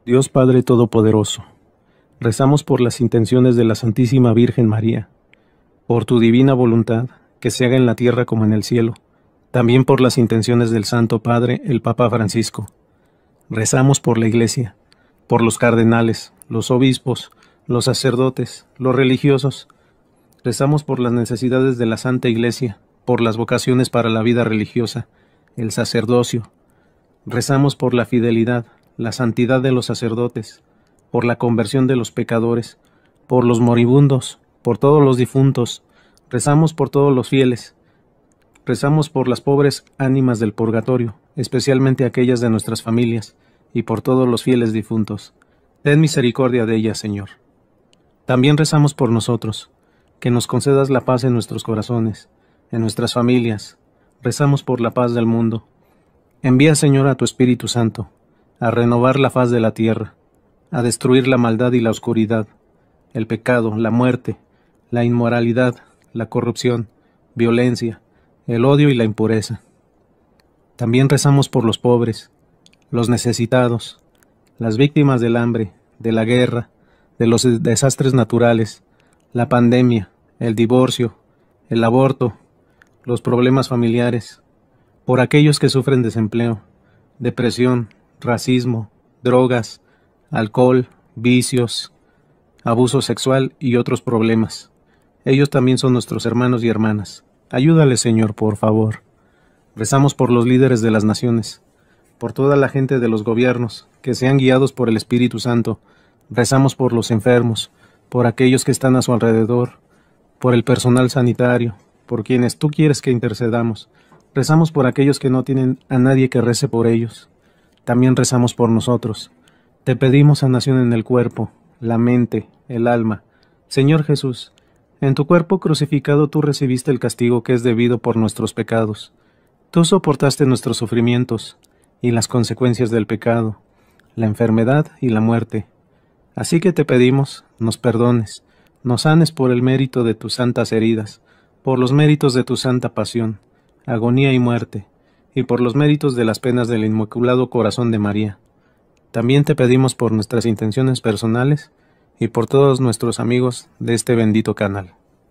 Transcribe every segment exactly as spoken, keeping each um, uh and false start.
Dios Padre Todopoderoso, rezamos por las intenciones de la Santísima Virgen María, por tu divina voluntad, que se haga en la tierra como en el cielo, también por las intenciones del Santo Padre, el Papa Francisco. Rezamos por la Iglesia, por los cardenales, los obispos, los sacerdotes, los religiosos. Rezamos por las necesidades de la Santa Iglesia, por las vocaciones para la vida religiosa, el sacerdocio. Rezamos por la fidelidad, la santidad de los sacerdotes, por la conversión de los pecadores, por los moribundos, por todos los difuntos. Rezamos por todos los fieles. Rezamos por las pobres ánimas del purgatorio, especialmente aquellas de nuestras familias, y por todos los fieles difuntos. Ten misericordia de ellas, Señor. También rezamos por nosotros, que nos concedas la paz en nuestros corazones, en nuestras familias. Rezamos por la paz del mundo. Envía, Señor, a tu Espíritu Santo, a renovar la faz de la tierra, a destruir la maldad y la oscuridad, el pecado, la muerte, la inmoralidad, la corrupción, violencia, el odio y la impureza. También rezamos por los pobres, los necesitados, las víctimas del hambre, de la guerra, de los desastres naturales, la pandemia, el divorcio, el aborto, los problemas familiares, por aquellos que sufren desempleo, depresión, racismo, drogas, alcohol, vicios, abuso sexual y otros problemas. Ellos también son nuestros hermanos y hermanas. Ayúdales, Señor, por favor. Rezamos por los líderes de las naciones, por toda la gente de los gobiernos, que sean guiados por el Espíritu Santo. Rezamos por los enfermos, por aquellos que están a su alrededor, por el personal sanitario, por quienes tú quieres que intercedamos. Rezamos por aquellos que no tienen a nadie que rece por ellos. También rezamos por nosotros. Te pedimos sanación en el cuerpo, la mente, el alma. Señor Jesús, en tu cuerpo crucificado tú recibiste el castigo que es debido por nuestros pecados. Tú soportaste nuestros sufrimientos y las consecuencias del pecado, la enfermedad y la muerte. Así que te pedimos, nos perdones, nos sanes por el mérito de tus santas heridas, por los méritos de tu santa pasión, agonía y muerte, y por los méritos de las penas del Inmaculado Corazón de María. También te pedimos por nuestras intenciones personales y por todos nuestros amigos de este bendito canal.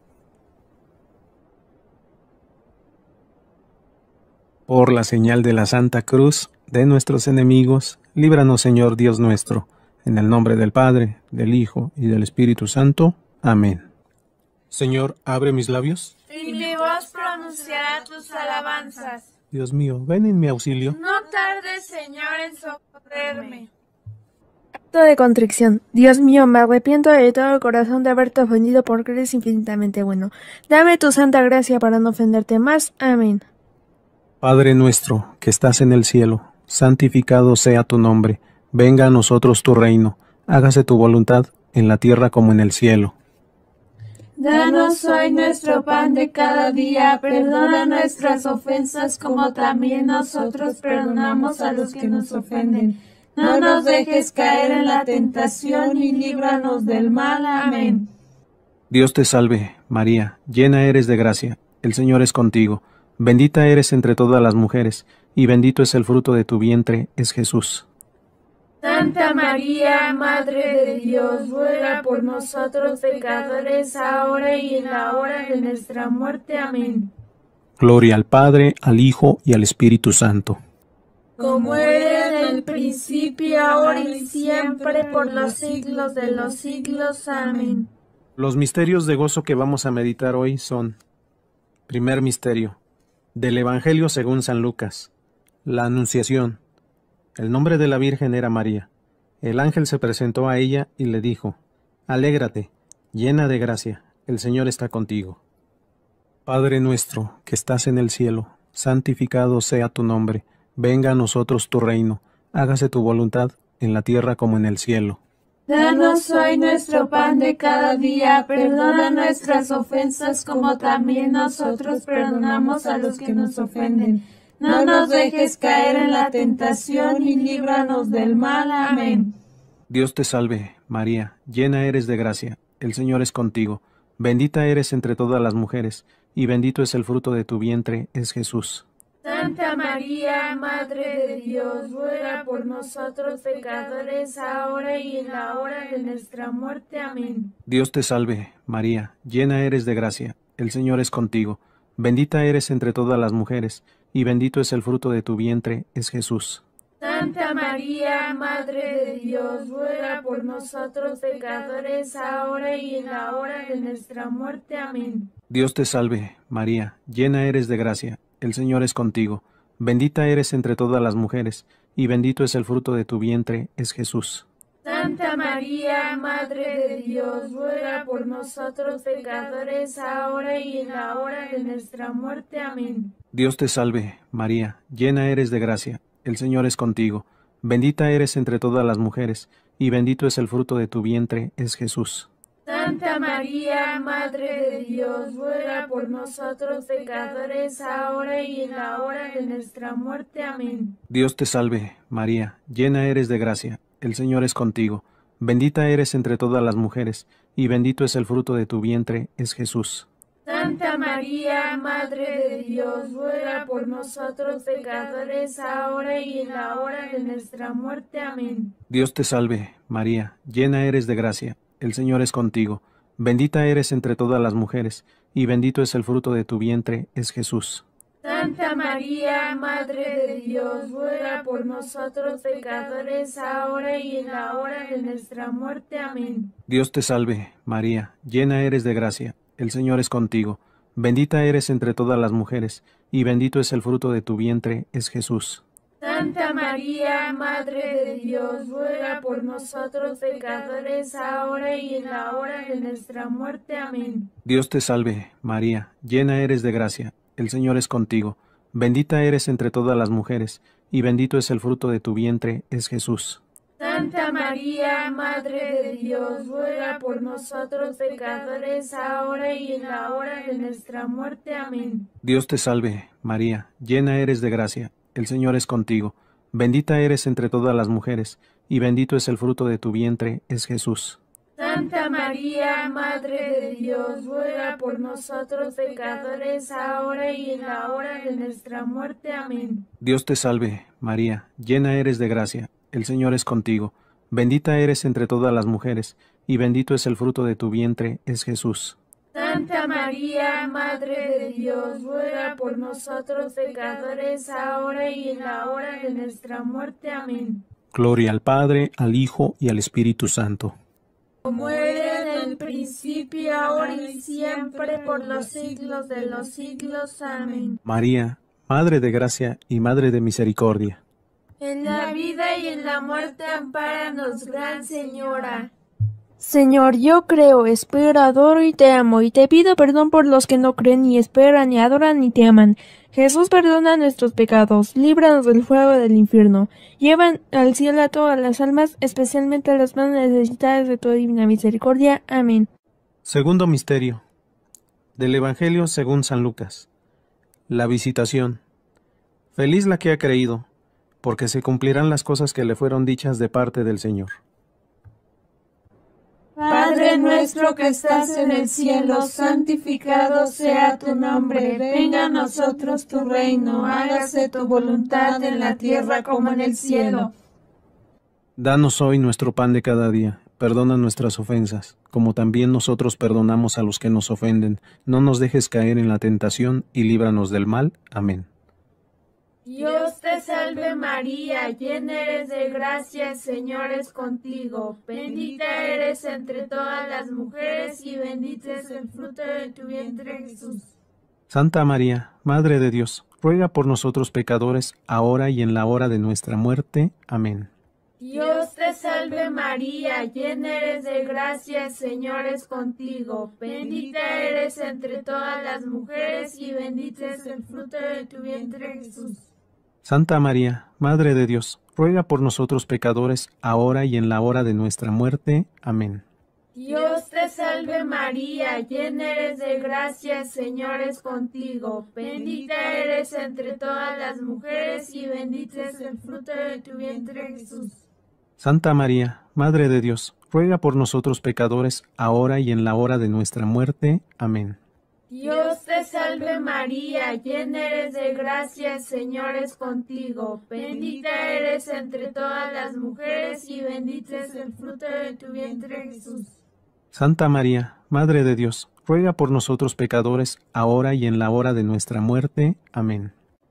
Por la señal de la Santa Cruz de nuestros enemigos, líbranos, Señor Dios nuestro, en el nombre del Padre, del Hijo y del Espíritu Santo. Amén. Señor, abre mis labios, y mi voz pronunciará tus alabanzas. Dios mío, ven en mi auxilio. No tardes, Señor, en socorrerme. Acto de contrición. Dios mío, me arrepiento de todo el corazón de haberte ofendido porque eres infinitamente bueno. Dame tu santa gracia para no ofenderte más. Amén. Padre nuestro, que estás en el cielo, santificado sea tu nombre. Venga a nosotros tu reino. Hágase tu voluntad, en la tierra como en el cielo. Danos hoy nuestro pan de cada día, perdona nuestras ofensas como también nosotros perdonamos a los que nos ofenden. No nos dejes caer en la tentación y líbranos del mal. Amén. Dios te salve, María, llena eres de gracia, el Señor es contigo. Bendita eres entre todas las mujeres, y bendito es el fruto de tu vientre, es Jesús. Santa María, Madre de Dios, ruega por nosotros pecadores, ahora y en la hora de nuestra muerte. Amén. Gloria al Padre, al Hijo y al Espíritu Santo. Como era en el principio, ahora y siempre, por los siglos de los siglos. Amén. Los misterios de gozo que vamos a meditar hoy son: primer misterio, del Evangelio según San Lucas, la Anunciación. El nombre de la Virgen era María. El ángel se presentó a ella y le dijo: Alégrate, llena de gracia, el Señor está contigo. Padre nuestro, que estás en el cielo, santificado sea tu nombre. Venga a nosotros tu reino. Hágase tu voluntad, en la tierra como en el cielo. Danos hoy nuestro pan de cada día. Perdona nuestras ofensas como también nosotros perdonamos a los que nos ofenden. No nos dejes caer en la tentación y líbranos del mal. Amén. Dios te salve, María, llena eres de gracia, el Señor es contigo. Bendita eres entre todas las mujeres, y bendito es el fruto de tu vientre, es Jesús. Santa María, Madre de Dios, ruega por nosotros pecadores, ahora y en la hora de nuestra muerte. Amén. Dios te salve, María, llena eres de gracia, el Señor es contigo. Bendita eres entre todas las mujeres, y bendito es el fruto de tu vientre, es Jesús. Santa María, Madre de Dios, ruega por nosotros pecadores, ahora y en la hora de nuestra muerte. Amén. Dios te salve, María, llena eres de gracia, el Señor es contigo. Bendita eres entre todas las mujeres, y bendito es el fruto de tu vientre, es Jesús. Santa María, Madre de Dios, ruega por nosotros pecadores, ahora y en la hora de nuestra muerte. Amén. Dios te salve, María, llena eres de gracia, el Señor es contigo. Bendita eres entre todas las mujeres, y bendito es el fruto de tu vientre, es Jesús. Santa María, Madre de Dios, ruega por nosotros pecadores, ahora y en la hora de nuestra muerte. Amén. Dios te salve, María, llena eres de gracia, el Señor es contigo. Bendita eres entre todas las mujeres, y bendito es el fruto de tu vientre, es Jesús. Santa María, Madre de Dios, ruega por nosotros pecadores, ahora y en la hora de nuestra muerte. Amén. Dios te salve, María, llena eres de gracia, el Señor es contigo. Bendita eres entre todas las mujeres, y bendito es el fruto de tu vientre, es Jesús. Santa María, Madre de Dios, ruega por nosotros pecadores, ahora y en la hora de nuestra muerte. Amén. Dios te salve, María, llena eres de gracia, el Señor es contigo. Bendita eres entre todas las mujeres, y bendito es el fruto de tu vientre, es Jesús. Santa María, Madre de Dios, ruega por nosotros pecadores, ahora y en la hora de nuestra muerte. Amén. Dios te salve, María, llena eres de gracia, el Señor es contigo. Bendita eres entre todas las mujeres, y bendito es el fruto de tu vientre, es Jesús. Santa María, Madre de Dios, ruega por nosotros pecadores, ahora y en la hora de nuestra muerte. Amén. Dios te salve, María, llena eres de gracia, el Señor es contigo. Bendita eres entre todas las mujeres, y bendito es el fruto de tu vientre, es Jesús. Santa María, Madre de Dios, ruega por nosotros pecadores, ahora y en la hora de nuestra muerte. Amén. Dios te salve, María, llena eres de gracia, el Señor es contigo. Bendita eres entre todas las mujeres, y bendito es el fruto de tu vientre, es Jesús. Santa María, Madre de Dios, ruega por nosotros pecadores, ahora y en la hora de nuestra muerte. Amén. Gloria al Padre, al Hijo y al Espíritu Santo. Como era en el principio, ahora y siempre, por los siglos de los siglos. Amén. María, Madre de gracia y Madre de misericordia. En la vida y en la muerte, ampáranos, Gran Señora. Señor, yo creo, espero, adoro y te amo, y te pido perdón por los que no creen, ni esperan, ni adoran, ni te aman. Jesús, perdona nuestros pecados, líbranos del fuego del infierno, llevan al cielo a todas las almas, especialmente a las más necesitadas de tu divina misericordia. Amén. Segundo misterio del Evangelio según San Lucas. La visitación. Feliz la que ha creído, porque se cumplirán las cosas que le fueron dichas de parte del Señor. Padre nuestro que estás en el cielo, santificado sea tu nombre. Venga a nosotros tu reino, hágase tu voluntad en la tierra como en el cielo. Danos hoy nuestro pan de cada día. Perdona nuestras ofensas, como también nosotros perdonamos a los que nos ofenden. No nos dejes caer en la tentación y líbranos del mal. Amén. Dios te salve María, llena eres de gracia, el Señor es contigo. Bendita eres entre todas las mujeres y bendito es el fruto de tu vientre, Jesús. Santa María, Madre de Dios, ruega por nosotros pecadores, ahora y en la hora de nuestra muerte. Amén. Dios te salve María, llena eres de gracia, el Señor es contigo. Bendita eres entre todas las mujeres y bendito es el fruto de tu vientre, Jesús. Santa María, Madre de Dios, ruega por nosotros pecadores, ahora y en la hora de nuestra muerte. Amén. Dios te salve María, llena eres de gracia, el Señor es contigo. Bendita eres entre todas las mujeres y bendito es el fruto de tu vientre, Jesús. Santa María, Madre de Dios, ruega por nosotros pecadores, ahora y en la hora de nuestra muerte. Amén. Dios te salve María, llena eres de gracia, el Señor es contigo. Bendita eres entre todas las mujeres y bendito es el fruto de tu vientre Jesús. Santa María, Madre de Dios, ruega por nosotros pecadores, ahora y en la hora de nuestra muerte. Amén.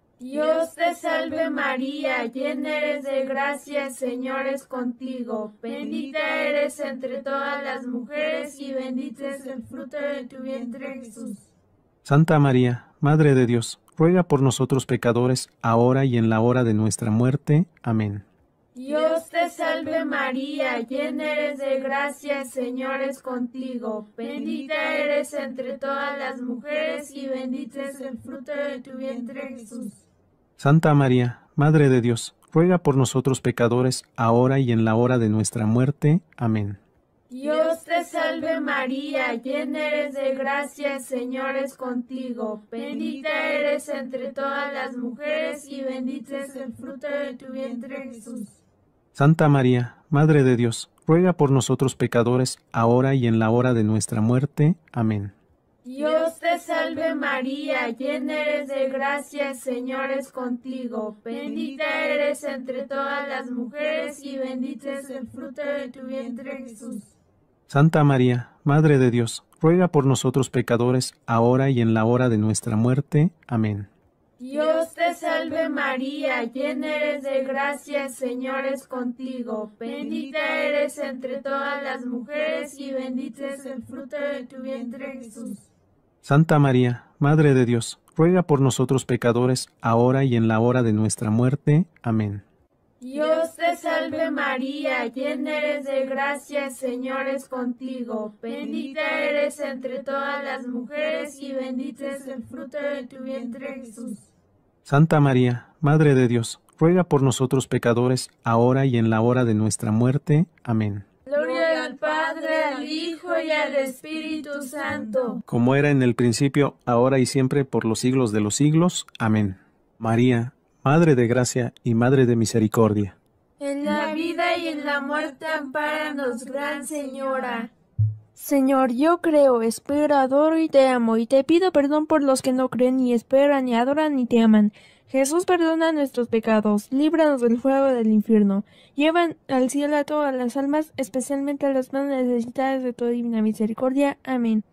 Dios te salve María, llena eres de gracia, el Señor es contigo. Bendita eres entre todas las mujeres y bendito es el fruto de tu vientre Jesús. Santa María, Madre de Dios, ruega por nosotros pecadores, ahora y en la hora de nuestra muerte. Amén. Dios te salve María, llena eres de gracia, el Señor es contigo. Bendita eres entre todas las mujeres y bendito es el fruto de tu vientre Jesús. Santa María, Madre de Dios, ruega por nosotros pecadores, ahora y en la hora de nuestra muerte. Amén. Dios te salve María, llena eres de gracia, el Señor es contigo. Bendita eres entre todas las mujeres y bendito es el fruto de tu vientre Jesús. Santa María, Madre de Dios, ruega por nosotros pecadores, ahora y en la hora de nuestra muerte. Amén. Dios te salve María, llena eres de gracia, el Señor es contigo. Bendita eres entre todas las mujeres y bendito es el fruto de tu vientre Jesús. Santa María, Madre de Dios, ruega por nosotros pecadores, ahora y en la hora de nuestra muerte. Amén. Dios te salve María, llena eres de gracia, el Señor es contigo. Bendita eres entre todas las mujeres y bendito es el fruto de tu vientre Jesús. Santa María, Madre de Dios, ruega por nosotros pecadores, ahora y en la hora de nuestra muerte. Amén. Dios te salve María, llena eres de gracia, el Señor es contigo. Bendita eres entre todas las mujeres y bendito es el fruto de tu vientre Jesús. Santa María, Madre de Dios, ruega por nosotros pecadores, ahora y en la hora de nuestra muerte. Amén. Gloria al Padre, al Hijo y al Espíritu Santo. Como era en el principio, ahora y siempre, por los siglos de los siglos. Amén. María, Madre de gracia y Madre de misericordia. En la vida y en la muerte ampáranos, Gran Señora. Señor, yo creo, espero, adoro y te amo, y te pido perdón por los que no creen, ni esperan, ni adoran, ni te aman. Jesús, perdona nuestros pecados, líbranos del fuego del infierno. Llevan al cielo a todas las almas, especialmente a las más necesitadas de tu divina misericordia. Amén.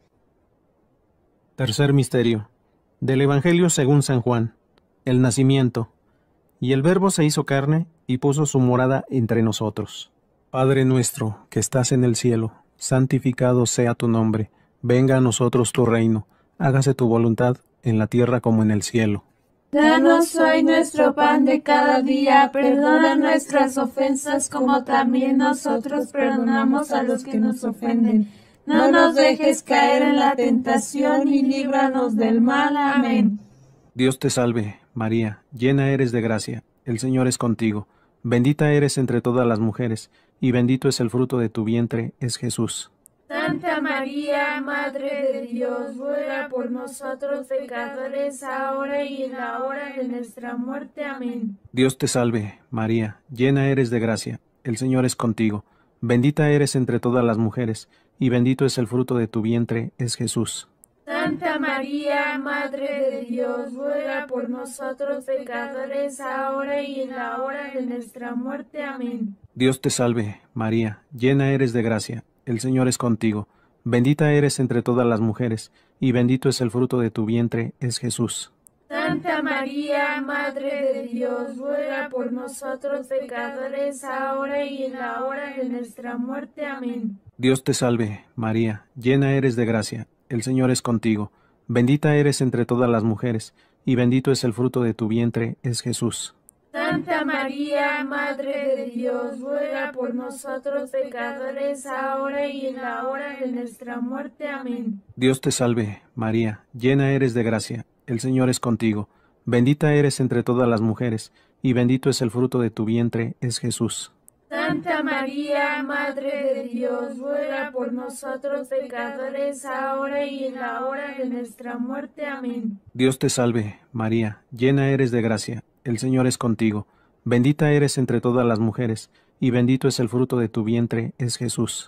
Tercer misterio. Del Evangelio según San Juan. El nacimiento. Y el Verbo se hizo carne y puso su morada entre nosotros. Padre nuestro, que estás en el cielo, santificado sea tu nombre. Venga a nosotros tu reino. Hágase tu voluntad, en la tierra como en el cielo. Danos hoy nuestro pan de cada día. Perdona nuestras ofensas como también nosotros perdonamos a los que nos ofenden. No nos dejes caer en la tentación y líbranos del mal. Amén. Dios te salve, María, llena eres de gracia, el Señor es contigo. Bendita eres entre todas las mujeres, y bendito es el fruto de tu vientre, es Jesús. Santa María, Madre de Dios, ruega por nosotros pecadores, ahora y en la hora de nuestra muerte. Amén. Dios te salve, María, llena eres de gracia, el Señor es contigo. Bendita eres entre todas las mujeres, y bendito es el fruto de tu vientre, es Jesús. Santa María, Madre de Dios, ruega por nosotros pecadores, ahora y en la hora de nuestra muerte. Amén. Dios te salve, María, llena eres de gracia, el Señor es contigo. Bendita eres entre todas las mujeres, y bendito es el fruto de tu vientre, es Jesús. Santa María, Madre de Dios, ruega por nosotros pecadores, ahora y en la hora de nuestra muerte. Amén. Dios te salve, María, llena eres de gracia, el Señor es contigo. Bendita eres entre todas las mujeres, y bendito es el fruto de tu vientre, es Jesús. Santa María, Madre de Dios, ruega por nosotros pecadores, ahora y en la hora de nuestra muerte. Amén. Dios te salve, María, llena eres de gracia, el Señor es contigo. Bendita eres entre todas las mujeres, y bendito es el fruto de tu vientre, es Jesús. Santa María, Madre de Dios, ruega por nosotros pecadores, ahora y en la hora de nuestra muerte. Amén. Dios te salve, María, llena eres de gracia, el Señor es contigo. Bendita eres entre todas las mujeres, y bendito es el fruto de tu vientre, es Jesús.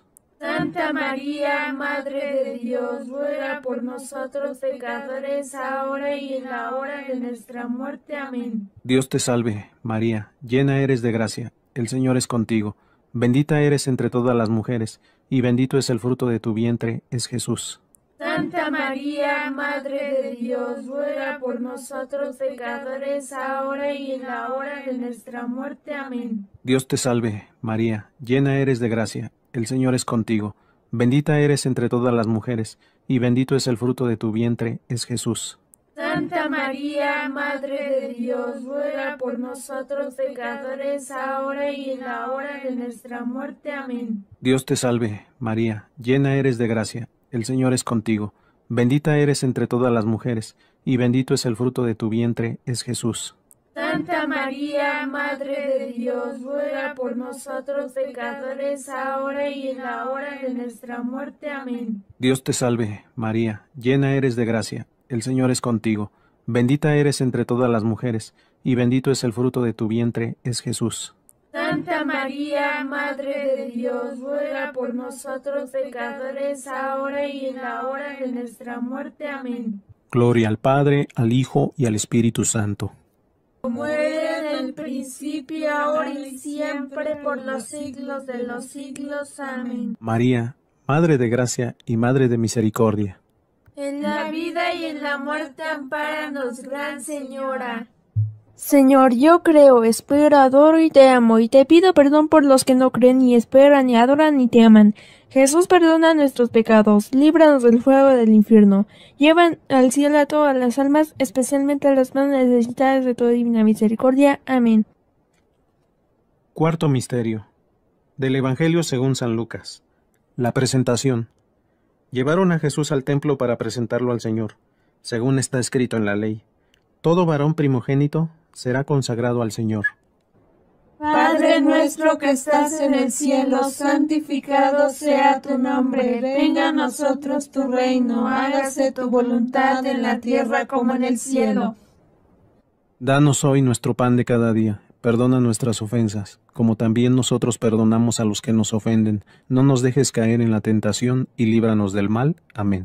Santa María, Madre de Dios, ruega por nosotros pecadores, ahora y en la hora de nuestra muerte. Amén. Dios te salve, María, llena eres de gracia, el Señor es contigo. Bendita eres entre todas las mujeres, y bendito es el fruto de tu vientre, es Jesús. Santa María, Madre de Dios, ruega por nosotros pecadores, ahora y en la hora de nuestra muerte. Amén. Dios te salve, María, llena eres de gracia, el Señor es contigo. Bendita eres entre todas las mujeres, y bendito es el fruto de tu vientre, es Jesús. Santa María, Madre de Dios, ruega por nosotros pecadores, ahora y en la hora de nuestra muerte. Amén. Dios te salve, María, llena eres de gracia, el Señor es contigo. Bendita eres entre todas las mujeres, y bendito es el fruto de tu vientre, es Jesús. Santa María, Madre de Dios, ruega por nosotros pecadores, ahora y en la hora de nuestra muerte. Amén. Dios te salve, María, llena eres de gracia, el Señor es contigo. Bendita eres entre todas las mujeres, y bendito es el fruto de tu vientre, es Jesús. Santa María, Madre de Dios, ruega por nosotros pecadores, ahora y en la hora de nuestra muerte. Amén. Gloria al Padre, al Hijo y al Espíritu Santo. Como era en el principio, ahora y siempre, por los siglos de los siglos. Amén. María, Madre de gracia y Madre de misericordia. En la vida y en la muerte, ampáranos, Gran Señora. Señor, yo creo, espero, adoro y te amo, y te pido perdón por los que no creen, ni esperan, ni adoran, ni te aman. Jesús, perdona nuestros pecados, líbranos del fuego del infierno. Llevan al cielo a todas las almas, especialmente a las más necesitadas de tu divina misericordia. Amén. Cuarto misterio. Del Evangelio según San Lucas. La presentación. Llevaron a Jesús al templo para presentarlo al Señor, según está escrito en la ley. Todo varón primogénito será consagrado al Señor. Padre nuestro que estás en el cielo, santificado sea tu nombre. Venga a nosotros tu reino, hágase tu voluntad en la tierra como en el cielo. Danos hoy nuestro pan de cada día. Perdona nuestras ofensas, como también nosotros perdonamos a los que nos ofenden. No nos dejes caer en la tentación y líbranos del mal. Amén.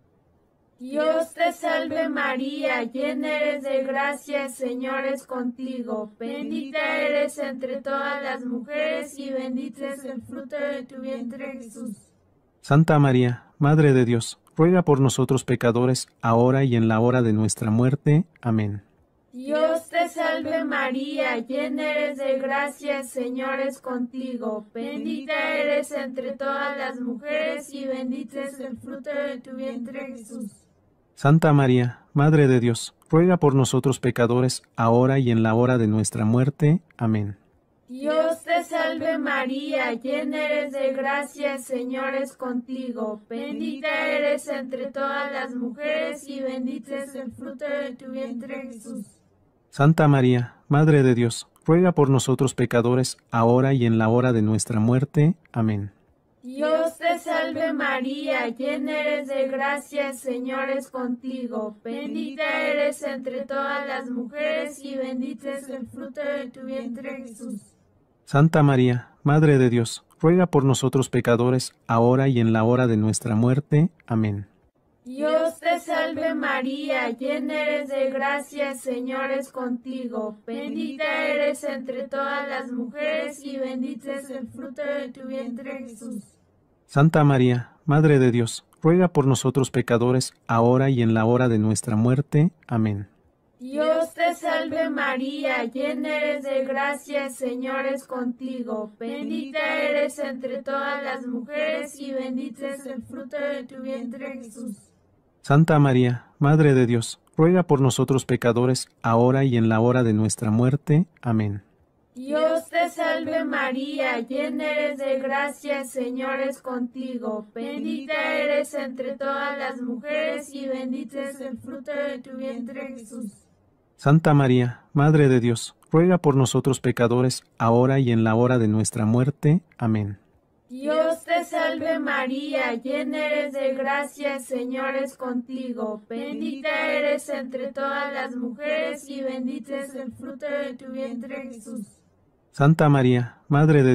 Dios te salve María, llena eres de gracia, el Señor es contigo. Bendita eres entre todas las mujeres y bendito es el fruto de tu vientre, Jesús. Santa María, Madre de Dios, ruega por nosotros pecadores, ahora y en la hora de nuestra muerte. Amén. Dios te salve María, llena eres de gracia, el Señor es contigo. Bendita eres entre todas las mujeres y bendito es el fruto de tu vientre, Jesús. Santa María, Madre de Dios, ruega por nosotros pecadores, ahora y en la hora de nuestra muerte. Amén. Dios te salve María, llena eres de gracia, el Señor es contigo. Bendita eres entre todas las mujeres y bendito es el fruto de tu vientre, Jesús. Santa María, Madre de Dios, ruega por nosotros pecadores, ahora y en la hora de nuestra muerte. Amén. Dios te salve María, llena eres de gracia, el Señor es contigo. Bendita eres entre todas las mujeres y bendito es el fruto de tu vientre, Jesús. Santa María, Madre de Dios, ruega por nosotros pecadores, ahora y en la hora de nuestra muerte. Amén. Dios te salve María, llena eres de gracia, el Señor es contigo. Bendita eres entre todas las mujeres y bendito es el fruto de tu vientre, Jesús. Santa María, Madre de Dios, ruega por nosotros pecadores, ahora y en la hora de nuestra muerte. Amén. Dios te salve María, llena eres de gracia, el Señor es contigo. Bendita eres entre todas las mujeres y bendito es el fruto de tu vientre, Jesús. Santa María, Madre de Dios, ruega por nosotros pecadores, ahora y en la hora de nuestra muerte. Amén. Dios te salve María, llena eres de gracia, el Señor es contigo. Bendita eres entre todas las mujeres y bendito es el fruto de tu vientre, Jesús. Santa María, Madre de Dios, ruega por nosotros pecadores, ahora y en la hora de nuestra muerte. Amén. Dios te salve María, llena eres de gracia, el Señor es contigo. Bendita eres entre todas las mujeres y bendito es el fruto de tu vientre, Jesús. Santa María, Madre de Dios,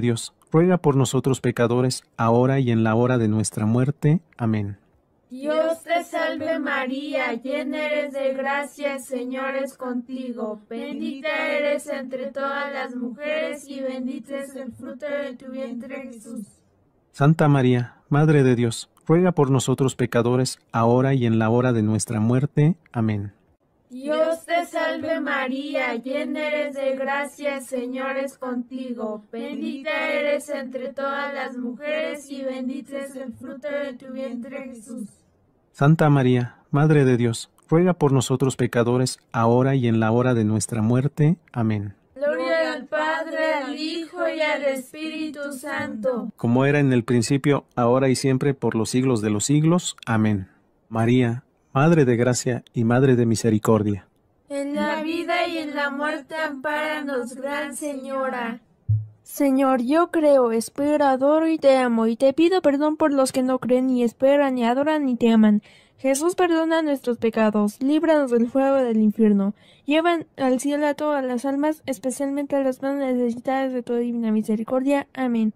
ruega por nosotros pecadores, ahora y en la hora de nuestra muerte. Amén. Dios te salve María, llena eres de gracia, el Señor es contigo. Bendita eres entre todas las mujeres y bendito es el fruto de tu vientre, Jesús. Santa María, Madre de Dios, ruega por nosotros pecadores, ahora y en la hora de nuestra muerte. Amén. Dios te salve María, llena eres de gracia, el Señor es contigo. Bendita eres entre todas las mujeres y bendito es el fruto de tu vientre, Jesús. Santa María, Madre de Dios, ruega por nosotros pecadores, ahora y en la hora de nuestra muerte. Amén. Gloria al Padre, al Hijo y al Espíritu Santo. Como era en el principio, ahora y siempre, por los siglos de los siglos. Amén. María, Madre de gracia y Madre de misericordia. En la vida y en la muerte ampáranos, Gran Señora. Señor, yo creo, espero, adoro y te amo, y te pido perdón por los que no creen, ni esperan, ni adoran, ni te aman. Jesús, perdona nuestros pecados, líbranos del fuego del infierno. Llevan al cielo a todas las almas, especialmente a las más necesitadas de tu divina misericordia. Amén.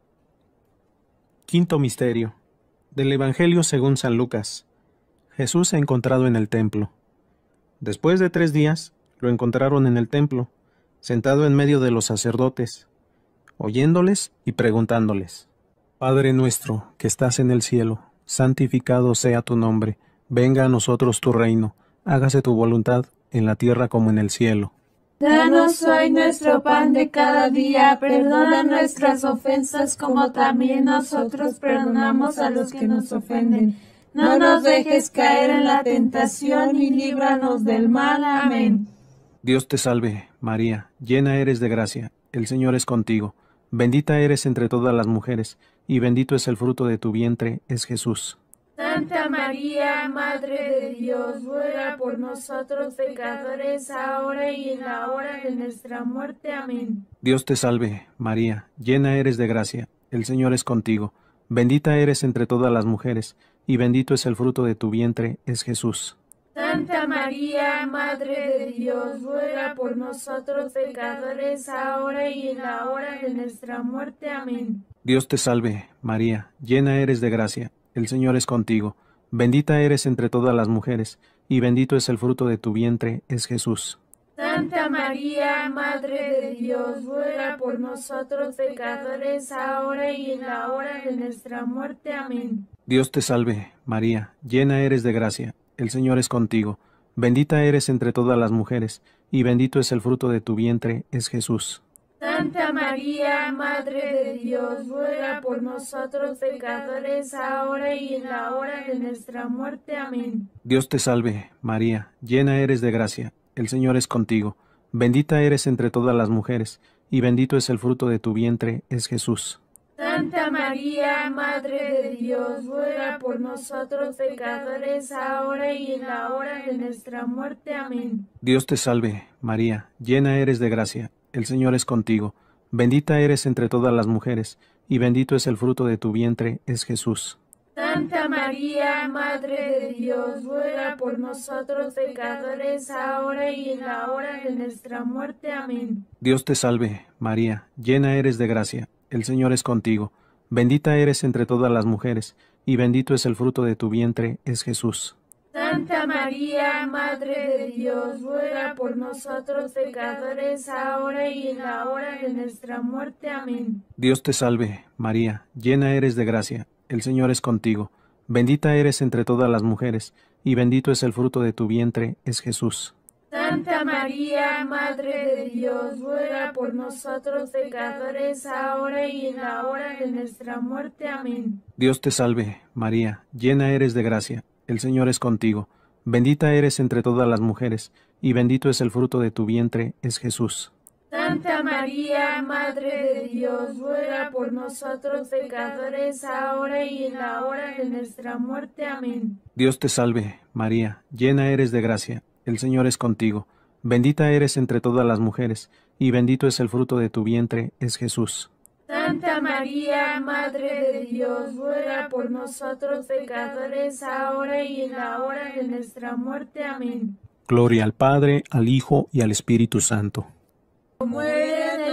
Quinto misterio. Del Evangelio según San Lucas. Jesús encontrado en el templo. Después de tres días, lo encontraron en el templo, sentado en medio de los sacerdotes, oyéndoles y preguntándoles: Padre nuestro, que estás en el cielo, santificado sea tu nombre, venga a nosotros tu reino, hágase tu voluntad, en la tierra como en el cielo. Danos hoy nuestro pan de cada día, perdona nuestras ofensas como también nosotros perdonamos a los que nos ofenden. No nos dejes caer en la tentación y líbranos del mal. Amén. Dios te salve, María, llena eres de gracia, el Señor es contigo. Bendita eres entre todas las mujeres, y bendito es el fruto de tu vientre, es Jesús. Santa María, Madre de Dios, ruega por nosotros pecadores, ahora y en la hora de nuestra muerte. Amén. Dios te salve, María, llena eres de gracia, el Señor es contigo. Bendita eres entre todas las mujeres, y bendito es el fruto de tu vientre, es Jesús. Santa María, Madre de Dios, ruega por nosotros pecadores, ahora y en la hora de nuestra muerte. Amén. Dios te salve, María, llena eres de gracia, el Señor es contigo. Bendita eres entre todas las mujeres, y bendito es el fruto de tu vientre, es Jesús. Santa María, Madre de Dios, ruega por nosotros pecadores, ahora y en la hora de nuestra muerte. Amén. Dios te salve, María, llena eres de gracia, el Señor es contigo. Bendita eres entre todas las mujeres, y bendito es el fruto de tu vientre, es Jesús. Santa María, Madre de Dios, ruega por nosotros pecadores, ahora y en la hora de nuestra muerte. Amén. Dios te salve, María, llena eres de gracia, el Señor es contigo. Bendita eres entre todas las mujeres, y bendito es el fruto de tu vientre, es Jesús. Santa María, Madre de Dios, ruega por nosotros pecadores, ahora y en la hora de nuestra muerte. Amén. Dios te salve, María, llena eres de gracia, el Señor es contigo. Bendita eres entre todas las mujeres, y bendito es el fruto de tu vientre, es Jesús. Santa María, Madre de Dios, ruega por nosotros pecadores, ahora y en la hora de nuestra muerte. Amén. Dios te salve, María, llena eres de gracia, el Señor es contigo. Bendita eres entre todas las mujeres, y bendito es el fruto de tu vientre, es Jesús. Santa María, Madre de Dios, ruega por nosotros pecadores, ahora y en la hora de nuestra muerte. Amén. Dios te salve, María, llena eres de gracia, el Señor es contigo. Bendita eres entre todas las mujeres, y bendito es el fruto de tu vientre, es Jesús. Santa María, Madre de Dios, ruega por nosotros pecadores, ahora y en la hora de nuestra muerte. Amén. Dios te salve, María, llena eres de gracia, el Señor es contigo. Bendita eres entre todas las mujeres, y bendito es el fruto de tu vientre, es Jesús. Santa María, Madre de Dios, ruega por nosotros pecadores, ahora y en la hora de nuestra muerte. Amén. Dios te salve, María, llena eres de gracia, el Señor es contigo. Bendita eres entre todas las mujeres, y bendito es el fruto de tu vientre, es Jesús. Santa María, Madre de Dios, ruega por nosotros pecadores, ahora y en la hora de nuestra muerte. Amén. Gloria al Padre, al Hijo y al Espíritu Santo. Como era en el principio,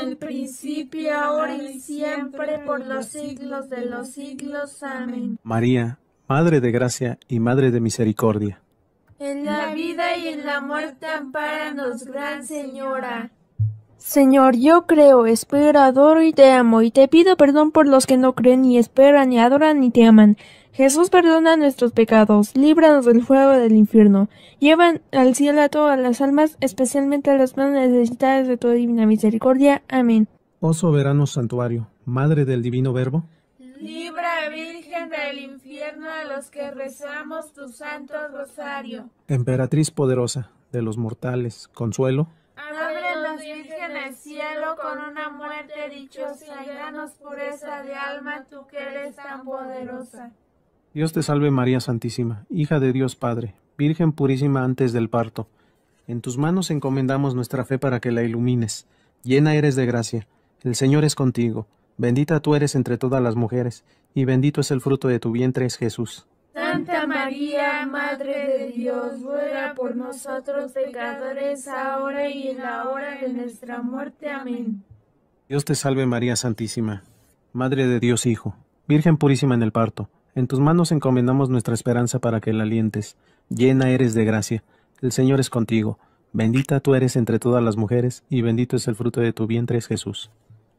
principio, ahora y siempre, por los siglos de los siglos. Amén. María, Madre de gracia y Madre de misericordia. En la vida y en la muerte, ampáranos, Gran Señora. Señor, yo creo, espero, adoro y te amo, y te pido perdón por los que no creen, ni esperan, ni adoran, ni te aman. Jesús, perdona nuestros pecados, líbranos del fuego del infierno. Llevan al cielo a todas las almas, especialmente a las más necesitadas de tu divina misericordia. Amén. Oh soberano santuario, Madre del divino Verbo, Libra, Virgen del infierno, a los que rezamos tu santo rosario. Emperatriz poderosa de los mortales, consuelo, Ábrenos, Virgen, el cielo con una muerte dichosa y danos pureza de alma, tú que eres tan poderosa. Dios te salve María Santísima, hija de Dios Padre, Virgen purísima antes del parto. En tus manos encomendamos nuestra fe para que la ilumines. Llena eres de gracia, el Señor es contigo. Bendita tú eres entre todas las mujeres, y bendito es el fruto de tu vientre, es Jesús. Santa María, Madre de Dios, ruega por nosotros pecadores, ahora y en la hora de nuestra muerte. Amén. Dios te salve María Santísima, Madre de Dios Hijo, Virgen purísima en el parto. En tus manos encomendamos nuestra esperanza para que la alientes. Llena eres de gracia, el Señor es contigo. Bendita tú eres entre todas las mujeres, y bendito es el fruto de tu vientre, es Jesús.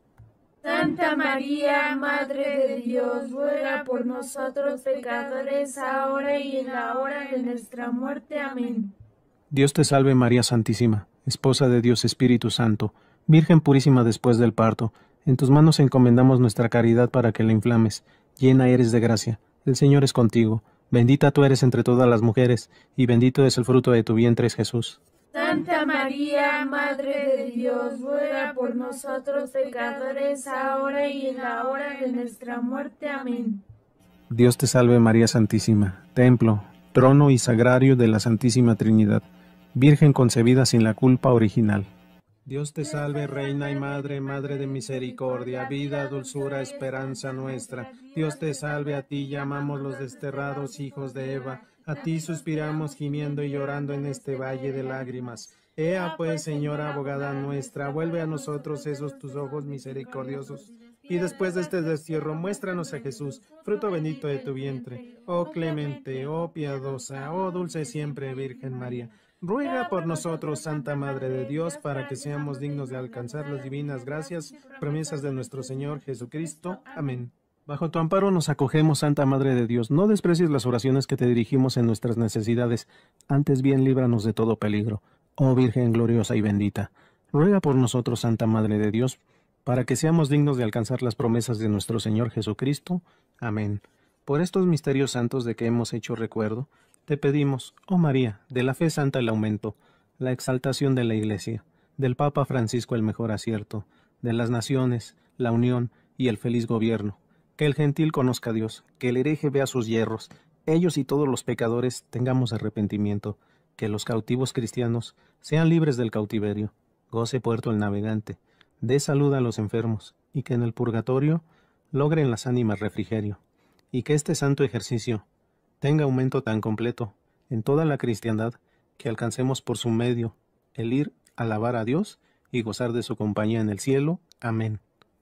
Santa María, Madre de Dios, ruega por nosotros pecadores, ahora y en la hora de nuestra muerte. Amén. Dios te salve María Santísima, Esposa de Dios Espíritu Santo, Virgen purísima después del parto. En tus manos encomendamos nuestra caridad para que la inflames. Llena eres de gracia, el Señor es contigo. Bendita tú eres entre todas las mujeres, y bendito es el fruto de tu vientre, es Jesús. Santa María, Madre de Dios, ruega por nosotros pecadores, ahora y en la hora de nuestra muerte. Amén. Dios te salve María Santísima, templo, trono y sagrario de la Santísima Trinidad, Virgen concebida sin la culpa original. Dios te salve, Reina y Madre, Madre de misericordia, vida, dulzura, esperanza nuestra. Dios te salve, a ti llamamos los desterrados hijos de Eva, a ti suspiramos gimiendo y llorando en este valle de lágrimas. Ea pues, Señora abogada nuestra, vuelve a nosotros esos tus ojos misericordiosos, y después de este destierro muéstranos a Jesús, fruto bendito de tu vientre. Oh clemente, oh piadosa, oh dulce siempre Virgen María, ruega por nosotros, Santa Madre de Dios, para que seamos dignos de alcanzar las divinas gracias, promesas de nuestro Señor Jesucristo. Amén. Bajo tu amparo nos acogemos, Santa Madre de Dios. No desprecies las oraciones que te dirigimos en nuestras necesidades, antes bien líbranos de todo peligro. Oh Virgen gloriosa y bendita, ruega por nosotros, Santa Madre de Dios, para que seamos dignos de alcanzar las promesas de nuestro Señor Jesucristo. Amén. Por estos misterios santos de que hemos hecho recuerdo, te pedimos, oh María, de la fe santa el aumento, la exaltación de la Iglesia, del Papa Francisco el mejor acierto, de las naciones, la unión y el feliz gobierno. Que el gentil conozca a Dios, que el hereje vea sus yerros, ellos y todos los pecadores tengamos arrepentimiento, que los cautivos cristianos sean libres del cautiverio, goce puerto el navegante, dé salud a los enfermos, y que en el purgatorio logren las ánimas refrigerio, y que este santo ejercicio tenga aumento tan completo en toda la cristiandad que alcancemos por su medio el ir a alabar a Dios y gozar de su compañía en el cielo. Amén.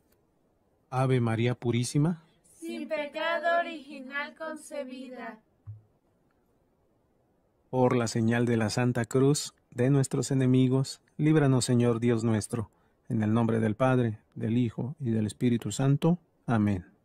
Ave María Purísima, sin pecado original concebida. Por la señal de la Santa Cruz de nuestros enemigos, líbranos, Señor Dios nuestro, en el nombre del Padre, del Hijo y del Espíritu Santo. Amén.